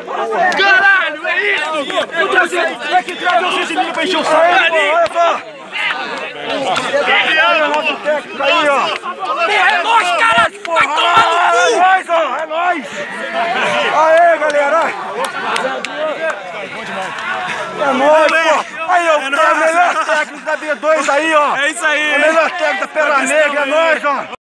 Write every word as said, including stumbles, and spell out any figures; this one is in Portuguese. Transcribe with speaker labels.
Speaker 1: Caralho, é isso! Eu trazer, é que trazer o Cizilinho pra encher o saco.
Speaker 2: Olha só! Olha o nosso técnico aí, ó!
Speaker 1: Porra, é nóis, cara! Vai tomar no
Speaker 2: É
Speaker 1: cu!
Speaker 2: nóis, ó! É nóis! Aê, galera! É nóis, pô! Aí, ó, é o melhor técnico da B dois aí, ó!
Speaker 3: É isso aí!
Speaker 2: É o melhor técnico da Pedra Negra, é nóis, ó!